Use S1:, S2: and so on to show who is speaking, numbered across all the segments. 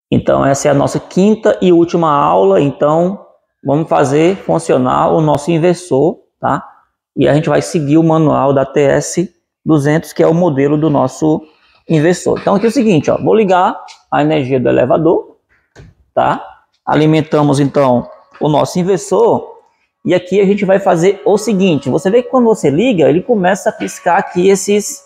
S1: Então essa é a nossa quinta e última aula, então vamos fazer funcionar o nosso inversor, tá? E a gente vai seguir o manual da TS200, que é o modelo do nosso inversor. Então aqui é o seguinte, ó, vou ligar a energia do elevador, tá? Alimentamos então o nosso inversor e aqui a gente vai fazer o seguinte, você vê que quando você liga, ele começa a piscar aqui esses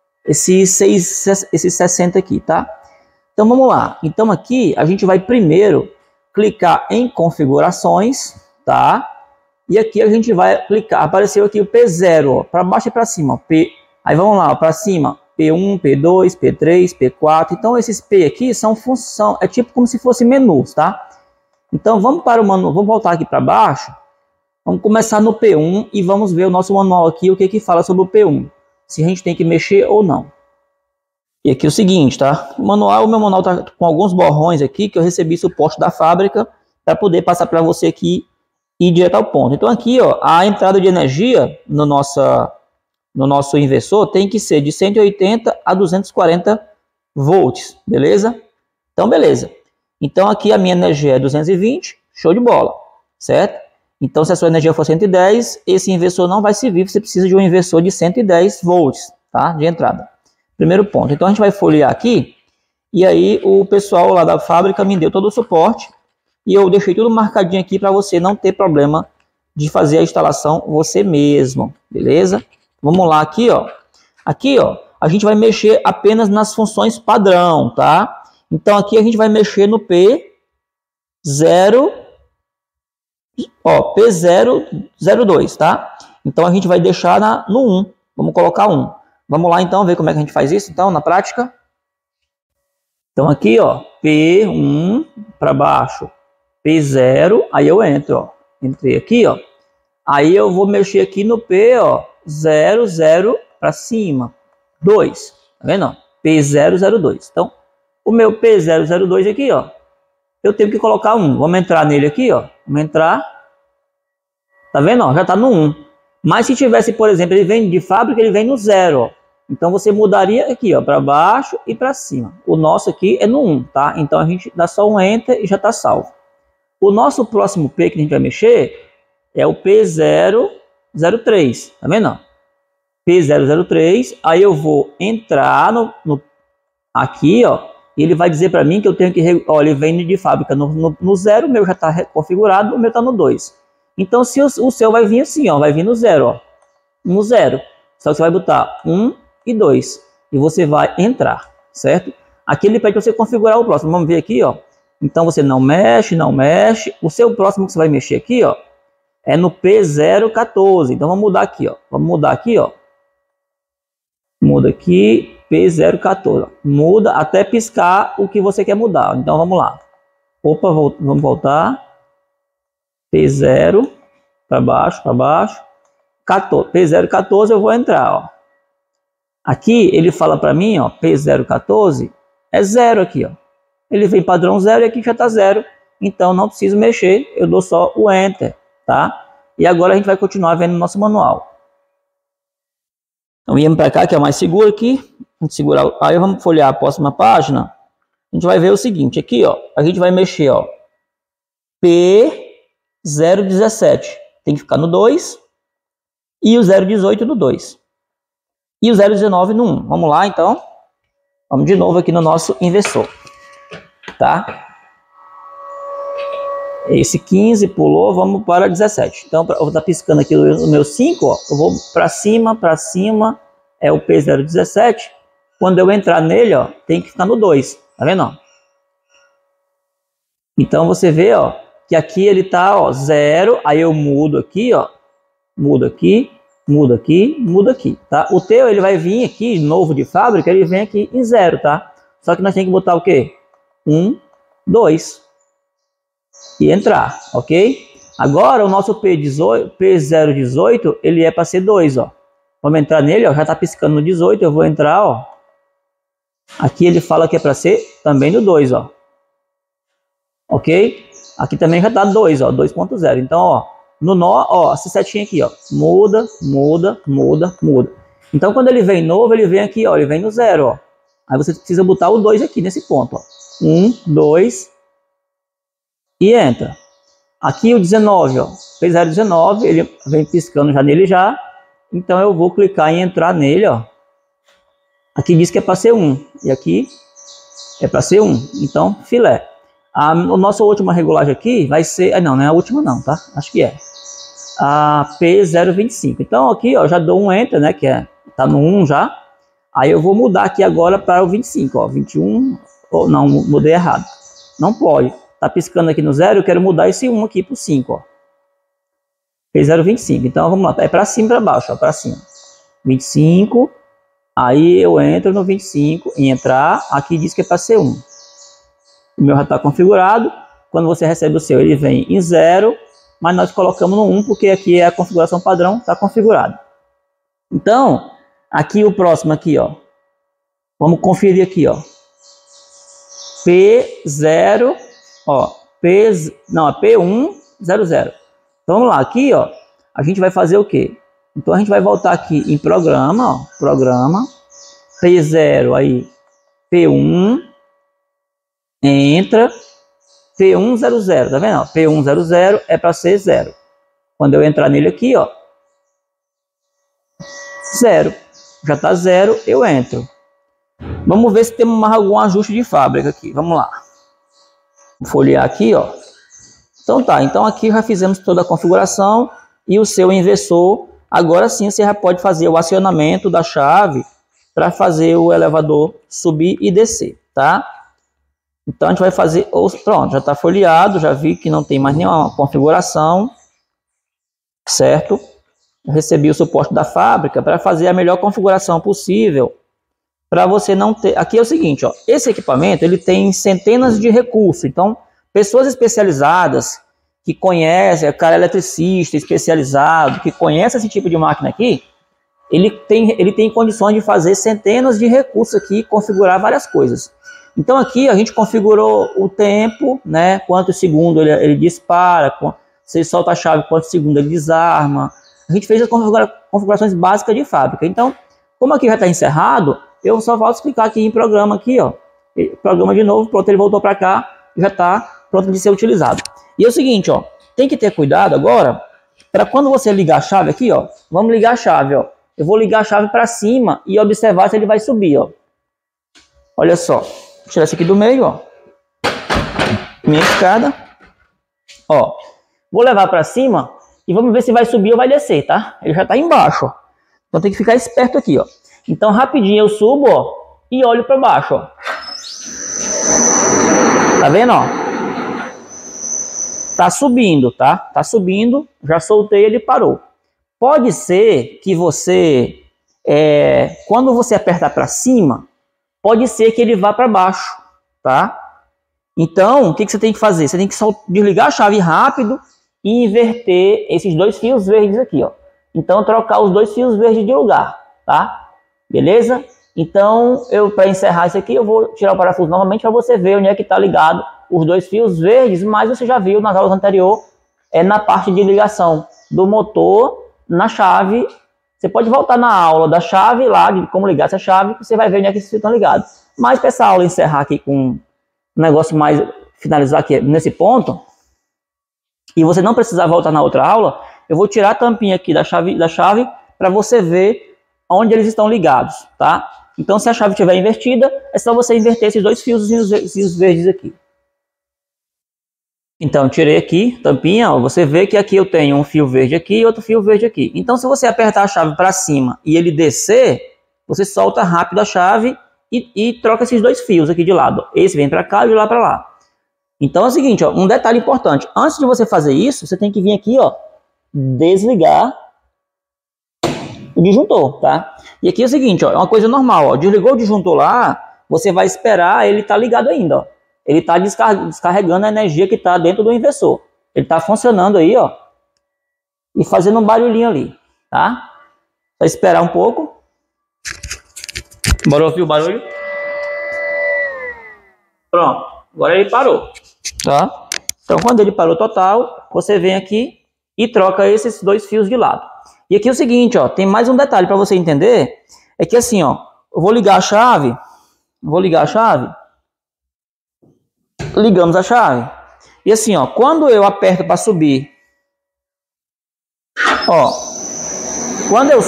S1: 60 aqui, tá? Então vamos lá. Então aqui a gente vai primeiro clicar em configurações, tá? E aqui a gente vai clicar, apareceu aqui o P0, para baixo e para cima, ó, P. Aí vamos lá, para cima, P1, P2, P3, P4. Então esses P aqui são função, é tipo como se fosse menus, tá? Então vamos para o manual, vamos voltar aqui para baixo. Vamos começar no P1 e vamos ver o nosso manual aqui, o que que fala sobre o P1. Se a gente tem que mexer ou não. E aqui é o seguinte, tá? O meu manual tá com alguns borrões aqui que eu recebi suporte da fábrica para poder passar para você aqui e ir direto ao ponto. Então aqui, ó, a entrada de energia no nosso inversor tem que ser de 180 a 240 volts, beleza? Então beleza. Então aqui a minha energia é 220, show de bola, certo? Então se a sua energia for 110, esse inversor não vai servir, você precisa de um inversor de 110 volts, tá? De entrada. Primeiro ponto. Então a gente vai folhear aqui e aí o pessoal lá da fábrica me deu todo o suporte e eu deixei tudo marcadinho aqui para você não ter problema de fazer a instalação você mesmo, beleza? Vamos lá aqui, ó. Aqui, ó, a gente vai mexer apenas nas funções padrão, tá? Então aqui a gente vai mexer no P0, ó, P002, tá? Então a gente vai deixar no 1. Vamos colocar 1. Vamos lá então ver como é que a gente faz isso então na prática. Então aqui, ó, P1 para baixo, P0, aí eu entro, ó. Entrei aqui, ó. Aí eu vou mexer aqui no P, ó, 00 para cima, 2. Tá vendo? P002. Então, o meu P002 aqui, ó, eu tenho que colocar 1. Vamos entrar nele aqui, ó. Vamos entrar. Tá vendo? Ó, já tá no 1. Mas se tivesse, por exemplo, ele vem de fábrica, ele vem no 0, ó. Então você mudaria aqui, ó, para baixo e para cima. O nosso aqui é no 1, tá? Então a gente dá só um enter e já tá salvo. O nosso próximo P que a gente vai mexer é o P003, tá vendo? P003, aí eu vou entrar aqui, ó, e ele vai dizer para mim que eu tenho que, ó, ele vem de fábrica no 0, o meu já está configurado, o meu está no 2. Então se o seu vai vir assim, ó, vai vir no 0, ó, no 0. Só que você vai botar 1 e 2 e você vai entrar, certo? Aqui ele pede para você configurar o próximo. Vamos ver aqui, ó. Então você não mexe, não mexe. O seu próximo que você vai mexer aqui, ó, é no P014. Então vamos mudar aqui, ó. Vamos mudar aqui, ó. Muda aqui, P014. Muda até piscar o que você quer mudar. Então vamos lá. Opa, vamos voltar. P0 para baixo, 14. P014 eu vou entrar, ó. Aqui ele fala para mim, ó, P014 é 0 aqui, ó. Ele vem padrão 0 e aqui já tá 0. Então não preciso mexer, eu dou só o enter, tá? E agora a gente vai continuar vendo o nosso manual. Então viemos para cá, que é mais seguro aqui. A gente segurar, aí vamos folhear a próxima página. A gente vai ver o seguinte, aqui, ó, a gente vai mexer, ó, P017 tem que ficar no 2 e o 018 no 2 e o 019 no 1. Vamos lá então, vamos de novo aqui no nosso inversor, tá? Esse 15 pulou, vamos para 17. Então eu vou estar piscando aqui o meu 5, ó, eu vou para cima, é o P017. Quando eu entrar nele, ó, tem que ficar no 2, tá vendo? Ó? Então você vê, ó, que aqui ele tá, ó, 0, aí eu mudo aqui, ó, mudo aqui, tá? O teu, ele vai vir aqui, novo de fábrica, ele vem aqui em 0, tá? Só que nós temos que botar o quê? 1, 2 e entrar, ok? Agora o nosso P018, ele é para ser 2, ó. Vamos entrar nele, ó, já tá piscando no 18, eu vou entrar, ó. Aqui ele fala que é para ser também no 2, ó. Ok? Aqui também já tá 2, ó, 2.0. Então, ó, no nó, ó, essa setinha aqui, ó, muda. Então, quando ele vem novo, ele vem aqui, ó, ele vem no 0, ó. Aí você precisa botar o 2 aqui nesse ponto, ó. 1, 2 e entra. Aqui o 19, ó, P019, ele vem piscando já nele já. Então eu vou clicar em entrar nele, ó. Aqui diz que é para ser 1 e aqui é para ser 1. Então, filé. A nossa última regulagem aqui vai ser, não é a última não, tá? Acho que é a P025. Então aqui, ó, já dou um enter, né, que tá no 1 já. Aí eu vou mudar aqui agora para o 25, ó, 21, ou não, mudei errado. Não pode. Tá piscando aqui no 0, eu quero mudar esse 1 aqui pro 5, ó. P025. Então vamos lá, é para cima e para baixo, ó, para cima. 25. Aí eu entro no 25 e entrar, aqui diz que é para ser 1. O meu já está configurado. Quando você recebe o seu, ele vem em 0, mas nós colocamos no 1 porque aqui é a configuração padrão, está configurado. Então, aqui o próximo aqui, ó. Vamos conferir aqui, ó. P0, ó, P100. Então vamos lá, aqui, ó, a gente vai fazer o quê? Então a gente vai voltar aqui em programa, ó, programa, P0 aí, P1, entra, P100, tá vendo? P100 é para ser 0. Quando eu entrar nele aqui, ó, 0, já tá 0, eu entro. Vamos ver se temos mais algum ajuste de fábrica aqui, vamos lá. Vou folhear aqui, ó. Então tá, então aqui já fizemos toda a configuração e o seu inversor. Agora sim você já pode fazer o acionamento da chave para fazer o elevador subir e descer, tá? Então a gente vai fazer, pronto, já está folheado, já vi que não tem mais nenhuma configuração, certo? Eu recebi o suporte da fábrica para fazer a melhor configuração possível, para você não ter... Aqui é o seguinte, ó, esse equipamento ele tem centenas de recursos, então pessoas especializadas que conhece, é cara eletricista especializado, que conhece esse tipo de máquina aqui, ele tem condições de fazer centenas de recursos aqui, configurar várias coisas. Então aqui a gente configurou o tempo, né, quantos segundos ele dispara, se ele solta a chave, quantos segundos ele desarma. A gente fez as configurações básicas de fábrica. Então, como aqui já está encerrado, eu só volto a clicar aqui em programa aqui, ó. Programa de novo, pronto, ele voltou para cá, já está pronto de ser utilizado. E é o seguinte, ó, tem que ter cuidado agora, para quando você ligar a chave aqui, ó, vamos ligar a chave, ó. Eu vou ligar a chave para cima e observar se ele vai subir, ó. Olha só, vou tirar isso aqui do meio, ó. Minha escada, ó. Vou levar para cima e vamos ver se vai subir ou vai descer, tá? Ele já está embaixo, ó. Então tem que ficar esperto aqui, ó. Então rapidinho eu subo, ó, e olho para baixo, ó. Tá vendo, ó? Tá subindo, tá? Tá subindo, já soltei, ele parou. Pode ser que você, quando você apertar para cima, pode ser que ele vá para baixo, tá? Então, o que você tem que fazer? Você tem que só desligar a chave rápido e inverter esses dois fios verdes aqui, ó. Então, trocar os dois fios verdes de lugar, tá? Beleza? Então, para encerrar isso aqui, eu vou tirar o parafuso novamente para você ver onde é que está ligado os dois fios verdes, mas você já viu nas aulas anteriores, na parte de ligação do motor na chave. Você pode voltar na aula da chave lá, de como ligar essa chave, que você vai ver onde é que esses fios estão ligados. Mas para essa aula encerrar aqui com um negócio mais, finalizar aqui nesse ponto, e você não precisar voltar na outra aula, eu vou tirar a tampinha aqui da chave para você ver onde eles estão ligados, tá? Então, se a chave estiver invertida, é só você inverter esses dois fios verdes aqui. Então, tirei aqui, tampinha, ó, você vê que aqui eu tenho um fio verde aqui e outro fio verde aqui. Então, se você apertar a chave para cima e ele descer, você solta rápido a chave e troca esses dois fios aqui de lado. Esse vem para cá e de lá para lá. Então, é o seguinte, ó, um detalhe importante. Antes de você fazer isso, você tem que vir aqui, ó, desligar o disjuntor, tá? E aqui é o seguinte, ó, é uma coisa normal, ó, desligou o disjuntor lá, você vai esperar ele estar ligado ainda, ó. Ele está descarregando a energia que está dentro do inversor. Ele está funcionando aí, ó, e fazendo um barulhinho ali, tá? Só esperar um pouco. Bora ouvir o barulho? Pronto, agora ele parou, tá? Então, quando ele parou total, você vem aqui e troca esses dois fios de lado. E aqui é o seguinte, ó, tem mais um detalhe para você entender, é que assim, ó, eu vou ligar a chave, ligamos a chave. E assim, ó, quando eu aperto para subir, ó, quando eu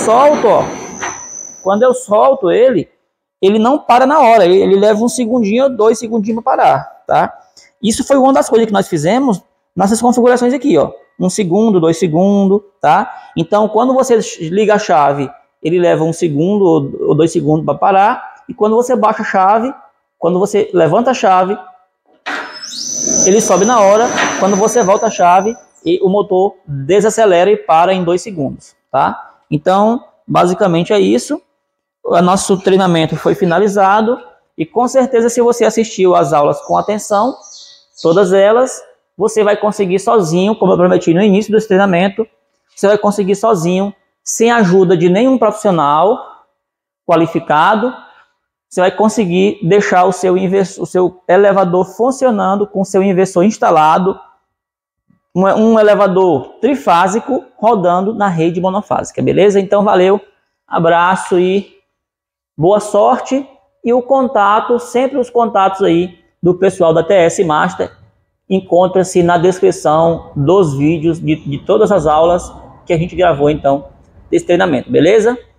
S1: solto ele não para na hora, ele leva 1 segundinho ou 2 segundinhos para parar, tá? Isso foi uma das coisas que nós fizemos nessas configurações aqui, ó. 1 segundo, 2 segundos, tá? Então, quando você liga a chave, ele leva 1 segundo ou 2 segundos para parar. E quando você baixa a chave, quando você levanta a chave, ele sobe na hora. Quando você volta a chave, e o motor desacelera e para em 2 segundos, tá? Então, basicamente é isso. O nosso treinamento foi finalizado. E com certeza, se você assistiu às aulas com atenção, todas elas, você vai conseguir sozinho, como eu prometi no início desse treinamento, você vai conseguir sozinho, sem a ajuda de nenhum profissional qualificado, você vai conseguir deixar o seu elevador funcionando com o seu inversor instalado, um elevador trifásico rodando na rede monofásica, beleza? Então, valeu, abraço e boa sorte. E o contato, sempre os contatos aí do pessoal da TS Master, encontra-se na descrição dos vídeos de todas as aulas que a gente gravou, então, desse treinamento, beleza?